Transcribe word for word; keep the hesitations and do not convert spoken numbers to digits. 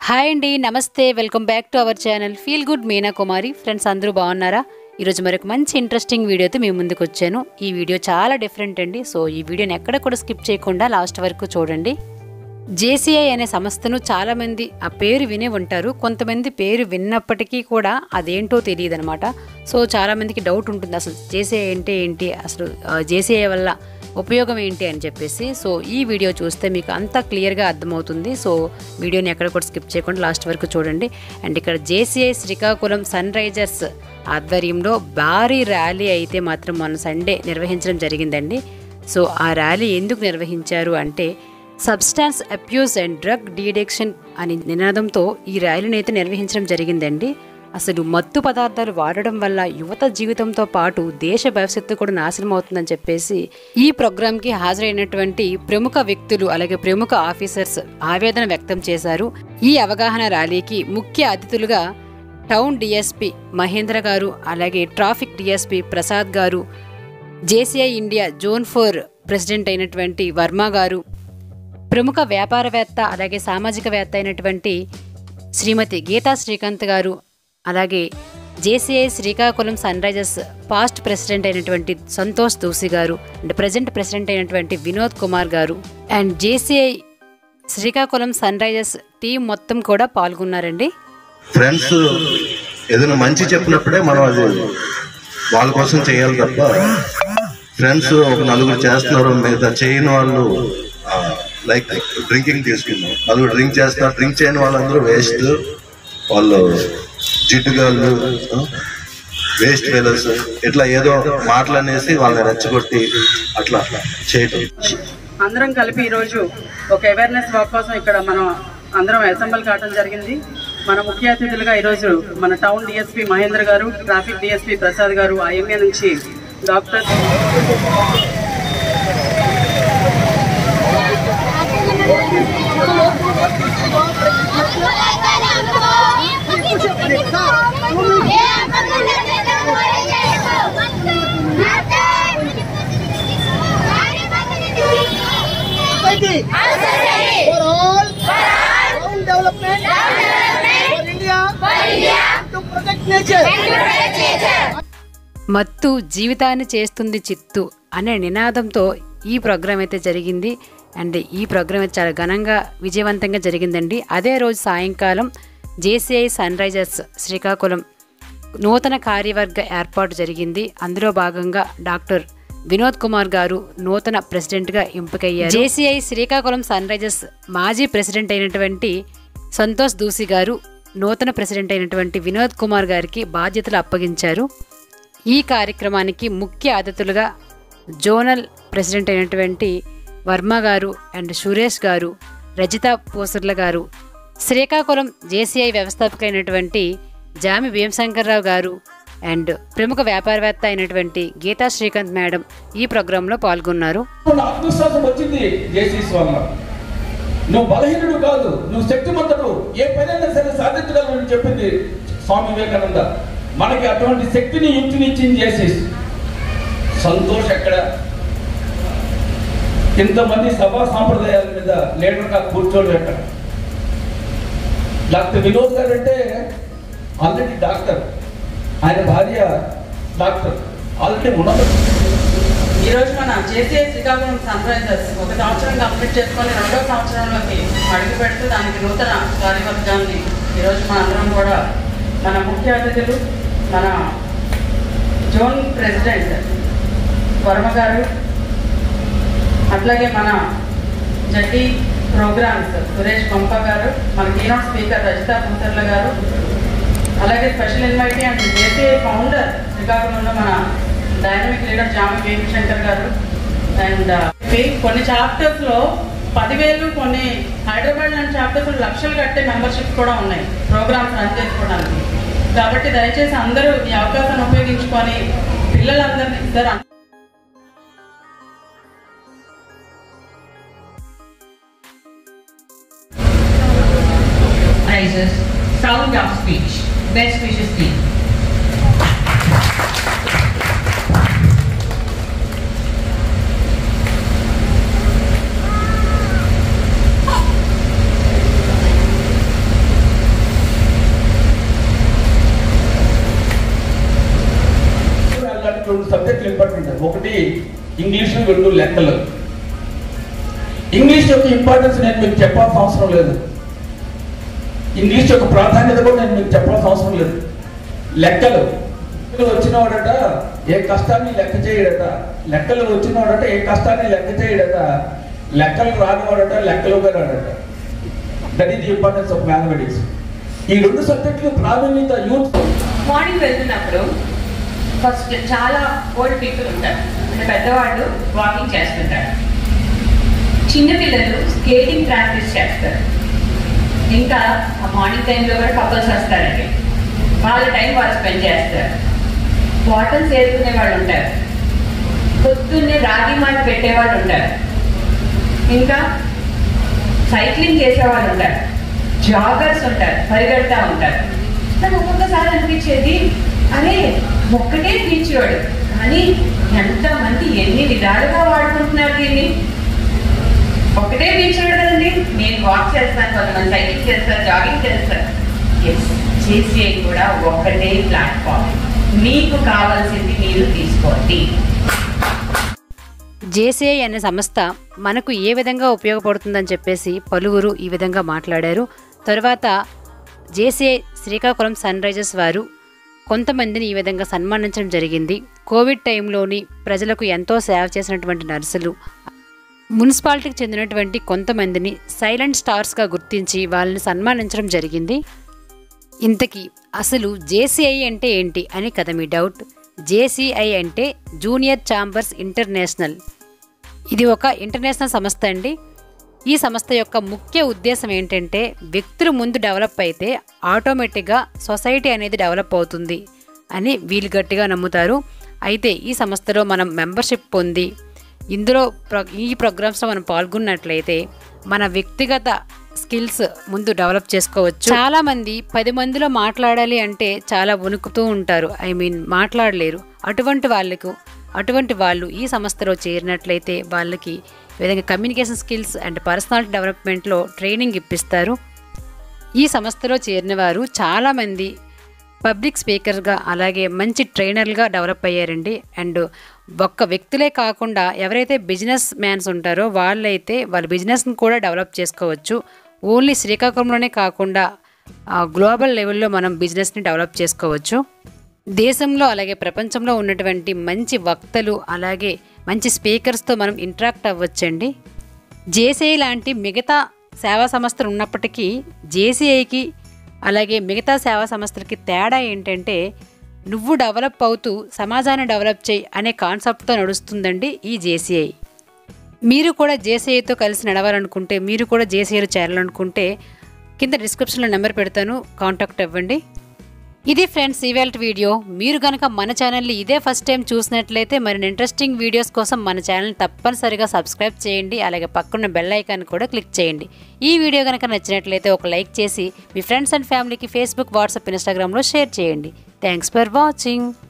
Hi అండి, నమస్తే. Welcome back to our channel feel good Meena Kumari. Friends అందరూ బాగున్నారా? ఈరోజు మరొక మంచి ఇంట్రెస్టింగ్ వీడియోతో మీ ముందుకు వచ్చాను. ఈ వీడియో చాలా డిఫరెంట్ అండి. సో ఈ వీడియోని ఎక్కడ కూడా స్కిప్ చేయకుండా లాస్ట్ వరకు చూడండి. జేసీఐ అనే సంస్థను చాలామంది ఆ పేరు వినే ఉంటారు. కొంతమంది పేరు విన్నప్పటికీ కూడా అదేంటో తెలియదు అనమాట. సో చాలామందికి డౌట్ ఉంటుంది, అసలు జేసీఐ అంటే ఏంటి, అసలు జేసీఐ వల్ల ఉపయోగం ఏంటి అని చెప్పేసి. సో ఈ వీడియో చూస్తే మీకు అంతా క్లియర్గా అర్థమవుతుంది. సో వీడియోని ఎక్కడ కూడా స్కిప్ చేయకుండా లాస్ట్ వరకు చూడండి. అండ్ ఇక్కడ జేసీఐ శ్రీకాకుళం సన్ రైజర్స్ ఆధ్వర్యంలో భారీ ర్యాలీ అయితే మాత్రం మొన్న సండే నిర్వహించడం జరిగిందండి. సో ఆ ర్యాలీ ఎందుకు నిర్వహించారు అంటే, substance abuse and drug detection అనే నినాదంతో ఈ ర్యాలీని అయితే నిర్వహించడం జరిగిందండి. అసలు మత్తు పదార్థాలు వాడడం వల్ల యువత జీవితంతో పాటు దేశ భవిష్యత్తు కూడా నాశనం అవుతుందని చెప్పేసి ఈ ప్రోగ్రాంకి హాజరైనటువంటి ప్రముఖ వ్యక్తులు అలాగే ప్రముఖ ఆఫీసర్స్ ఆవేదన వ్యక్తం చేశారు. ఈ అవగాహన ర్యాలీకి ముఖ్య అతిథులుగా టౌన్ డిఎస్పీ మహేంద్ర గారు, అలాగే ట్రాఫిక్ డిఎస్పీ ప్రసాద్ గారు, JCI India zone four president అయినటువంటి వర్మ గారు, ప్రముఖ వ్యాపారవేత్త అలాగే సామాజికవేత్త అయినటువంటి శ్రీమతి గీతా శ్రీకాంత్ గారు, అలాగే JCI Srikakulam sun risers past president అయినటువంటి సంతోష్ దూసి గారు అండ్ ప్రజెంట్ ప్రెసిడెంట్ అయినటువంటి వినోద్ కుమార్ గారు and JCI Srikakulam sun risers team మొత్తం కూడా పాల్గొన్నారండి. ఫ్రెండ్స్ ఏదైనా మంచి చెప్పినప్పుడే మనం అది వాళ్ళ కోసం చేయాలి తప్ప, ఫ్రెండ్స్ ఒక నలుగురు చేస్తున్నారు మీద చేయని వాళ్ళు లైక్ డ్రింకింగ్ తీసుకున్నాం, నలుగురు డ్రింక్ చేస్తున్నారు, డ్రింక్ చేయని వాళ్ళందరూ వేస్ట్, వాళ్ళు జిడ్డుగాళ్ళు, వేస్ట్ ఫెలోస్, ఇట్లా ఏదో మాటలనేసి వాళ్ళని రెచ్చగొట్టి అట్లా అట్లా చేయటం. అందరం కలిపి ఈరోజు ఒక అవేర్నెస్ వాక్ కోసం ఇక్కడ మనం అందరం అసెంబ్లీ కావడం జరిగింది. మన ముఖ్య అతిథులుగా ఈరోజు మన టౌన్ డిఎస్పీ మహేంద్ర గారు, ట్రాఫిక్ డిఎస్పీ ప్రసాద్ గారు, ఐఎంఏ నుంచి డాక్టర్ మత్తు జీవితాన్ని చేస్తుంది చిత్తు అనే నినాదంతో ఈ ప్రోగ్రాం అయితే జరిగింది. అండ్ ఈ ప్రోగ్రాం అయితే చాలా ఘనంగా విజయవంతంగా జరిగిందండి. అదే రోజు సాయంకాలం జేసీఐ సన్ రైజర్స్ శ్రీకాకుళం నూతన కార్యవర్గ ఏర్పాటు జరిగింది. అందులో భాగంగా డాక్టర్ వినోద్ కుమార్ గారు నూతన ప్రెసిడెంట్గా ఎంపికయ్యారు. జేసీఐ శ్రీకాకుళం సన్ రైజర్స్ మాజీ ప్రెసిడెంట్ అయినటువంటి సంతోష్ దూసి గారు నూతన ప్రెసిడెంట్ అయినటువంటి వినోద్ కుమార్ గారికి బాధ్యతలు అప్పగించారు. ఈ కార్యక్రమానికి ముఖ్య అతిథులుగా జోనల్ ప్రెసిడెంట్ అయినటువంటి వర్మ గారు అండ్ సురేష్ గారు, రజిత పోసర్ల గారు, శ్రీకాకుళం జేసీఐ వ్యవస్థాపక అయినటువంటి జామి భీమశంకర్రావు గారు అండ్ ప్రముఖ వ్యాపారవేత్త అయినటువంటి గీతా శ్రీకాంత్ మేడం ఈ ప్రోగ్రాంలో పాల్గొన్నారు. నువ్వు బలహీనుడు కాదు, నువ్వు శక్తిమంతుడు, ఏ పనైనా సరే సాధించగలవు చెప్పింది స్వామి వివేకానంద. మనకి అటువంటి శక్తిని యుక్తినిచ్చింది చేసేసి సంతోష్ ఎక్కడ ఇంతమంది సభా సాంప్రదాయాల మీద లీడర్గా కూర్చోడు ఎక్కడ. డాక్టర్ వినోద్ గారు అంటే ఆల్రెడీ డాక్టర్, ఆయన భార్య డాక్టర్, ఆల్రెడీ ఉన్నత. ఈరోజు మన జేసీఐ శ్రీకాకుళం సన్ రైజర్స్ ఒక సంవత్సరం కంప్లీట్ చేసుకొని రెండో సంవత్సరంలోకి అడుగు పెడుతూ దానికి నూతన కార్యవర్గాన్ని ఈరోజు మన అందరం కూడా మన ముఖ్య అతిథులు మన జోన్ ప్రెసిడెంట్ వర్మ గారు, అట్లాగే మన జడ్డీ ప్రోగ్రామ్స్ సురేష్ పంప గారు, మన కీనోట్ స్పీకర్ రజిత పూసర్ల గారు, అలాగే special invitee and JCI founder శ్రీకాకుళంలో మన డైనమిక్ లీడర్ జామి భీమశంకర్ గారు. అండ్ కొన్ని చాప్టర్స్ లో పదివేలు, కొన్ని హైదరాబాద్ లాంటి చాప్టర్స్ లక్షలు కట్టే మెంబర్షిప్ కూడా ఉన్నాయి ప్రోగ్రామ్స్ రన్ చేసుకోవడానికి. కాబట్టి దయచేసి అందరూ ఈ అవకాశాన్ని ఉపయోగించుకొని పిల్లలందరినీ ఇద్దరు sound of speech. Best wishes team. ఒకటి ఇంగ్లీషు, రెండు లెక్కలు. ఇంగ్లీష్ యొక్క ఇంపార్టెన్స్ నేను మీకు చెప్పాల్సిన అవసరం లేదు. ఇంగ్లీష్ యొక్క ప్రాధాన్యత కూడా నేను మీకు చెప్పాల్సిన అవసరం లేదు. లెక్కలు వచ్చినవాడట ఏ కష్టాన్ని లెక్క చేయడట, లెక్కలు వచ్చినవాడట ఏ కష్టాన్ని లెక్క చేయడట, లెక్కలు రానివాడట లెక్కలుగా రాడట. That is the importance of mathematics. ఈ రెండు సబ్జెక్టులు ప్రాధాన్యత యూత్. మార్నింగ్ వెళ్తున్నప్పుడు ఫస్ట్ చాలా ఓల్డ్ పీపుల్ ఉంటారు, అంటే పెద్దవాళ్ళు వాకింగ్ చేస్తుంటారు. చిన్నపిల్లలు స్కేటింగ్ ప్రాక్టీస్ చేస్తారు. ఇంకా ఆ మార్నింగ్ టైంలో కూడా కపుల్స్ వస్తారండి, వాళ్ళ టైం వాళ్ళు స్పెండ్ చేస్తారు. బాటిల్స్ ఏరుకునే వాళ్ళు ఉంటారు, పొద్దున్నే రాగి మాట పెట్టేవాళ్ళు ఉంటారు, ఇంకా సైక్లింగ్ చేసేవాళ్ళు ఉంటారు, జాగర్స్ ఉంటారు, పరిగెడతా ఉంటారు. నాకు ఒక్కొక్కసారి అనిపించేది, అరే ఒక్కటే బీచ్ రోడ్ కానీ ఎంతమంది ఎన్ని విధాలుగా వాడుకుంటున్నారు దీన్ని. ఒకటే బీచ్ రోడ్ కదండి, నేను వాక్ చేస్తాను, కొంతమంది సైక్లింగ్ చేస్తారు, జాగింగ్ చేస్తారు. ఎస్, జేసీఐ కూడా ఒక్కటే ప్లాట్ఫామ్. మీకు కావాల్సింది మీరు తీసుకోండి. జేసీఐ అనే సంస్థ మనకు ఏ విధంగా ఉపయోగపడుతుందని చెప్పేసి పలువురు ఈ విధంగా మాట్లాడారు. తర్వాత జేసీఐ శ్రీకాకుళం సన్ రైజర్స్ వారు కొంతమందిని ఈ విధంగా సన్మానించడం జరిగింది. కోవిడ్ టైంలోని ప్రజలకు ఎంతో సేవ చేసినటువంటి నర్సులు, మున్సిపాలిటీకి చెందినటువంటి కొంతమందిని సైలెంట్ స్టార్స్గా గుర్తించి వాళ్ళని సన్మానించడం జరిగింది. ఇంతకీ అసలు జేసీఐ అంటే ఏంటి అని కదా మీ డౌట్. జేసీఐ అంటే జూనియర్ ఛాంబర్స్ ఇంటర్నేషనల్. ఇది ఒక ఇంటర్నేషనల్ సంస్థ అండి. ఈ సంస్థ యొక్క ముఖ్య ఉద్దేశం ఏంటంటే వ్యక్తులు ముందు డెవలప్ అయితే ఆటోమేటిక్గా సొసైటీ అనేది డెవలప్ అవుతుంది అని వీళ్ళు గట్టిగా నమ్ముతారు. అయితే ఈ సంస్థలో మనం మెంబర్షిప్ పొంది ఇందులో ప్ర ఈ ప్రోగ్రామ్స్లో మనం పాల్గొన్నట్లయితే మన వ్యక్తిగత స్కిల్స్ ముందు డెవలప్ చేసుకోవచ్చు. చాలామంది పది మందిలో మాట్లాడాలి అంటే చాలా వణుకుతూ ఉంటారు, ఐ మీన్ మాట్లాడలేరు. అటువంటి వాళ్ళకు అటువంటి వాళ్ళు ఈ సంస్థలో చేరినట్లయితే వాళ్ళకి విధంగా కమ్యూనికేషన్ స్కిల్స్ అండ్ పర్సనాలిటీ డెవలప్మెంట్లో ట్రైనింగ్ ఇప్పిస్తారు. ఈ సంస్థలో చేరిన వారు చాలామంది పబ్లిక్ స్పీకర్గా అలాగే మంచి ట్రైనర్లుగా డెవలప్ అయ్యారండి. అండ్ ఒక్క వ్యక్తులే కాకుండా ఎవరైతే బిజినెస్ మ్యాన్స్ ఉంటారో వాళ్ళైతే వాళ్ళ బిజినెస్ని కూడా డెవలప్ చేసుకోవచ్చు. ఓన్లీ శ్రీకాకుళంలోనే కాకుండా గ్లోబల్ లెవెల్లో మనం బిజినెస్ని డెవలప్ చేసుకోవచ్చు. దేశంలో అలాగే ప్రపంచంలో ఉన్నటువంటి మంచి వక్తలు అలాగే మంచి స్పీకర్స్తో మనం ఇంటరాక్ట్ అవ్వచ్చండి. జేసీఐ లాంటి మిగతా సేవా సంస్థలు ఉన్నప్పటికీ జేసీఐకి అలాగే మిగతా సేవా సంస్థలకి తేడా ఏంటంటే నువ్వు డెవలప్ అవుతూ సమాజాన్ని డెవలప్ చేయి అనే కాన్సెప్ట్తో నడుస్తుందండి ఈ జేసీఐ. మీరు కూడా జేసీఐతో కలిసి నడవాలనుకుంటే, మీరు కూడా జేసీఐలో చేరాలనుకుంటే కింద డిస్క్రిప్షన్లో నెంబర్ పెడతాను, కాంటాక్ట్ అవ్వండి. ఇది ఫ్రెండ్స్ ఇవాల్టి వీడియో. మీరు కనుక మన ఛానల్ని ఇదే ఫస్ట్ టైం చూసినట్లయితే మరిన్ని ఇంట్రెస్టింగ్ వీడియోస్ కోసం మన ఛానల్ని తప్పనిసరిగా సబ్స్క్రైబ్ చేయండి. అలాగే పక్కన్న బెల్ ఐకాన్ కూడా క్లిక్ చేయండి. ఈ వీడియో కనుక నచ్చినట్లయితే ఒక లైక్ చేసి మీ ఫ్రెండ్స్ అండ్ ఫ్యామిలీకి ఫేస్బుక్, వాట్సాప్, ఇన్స్టాగ్రామ్లో షేర్ చేయండి. Thanks for watching.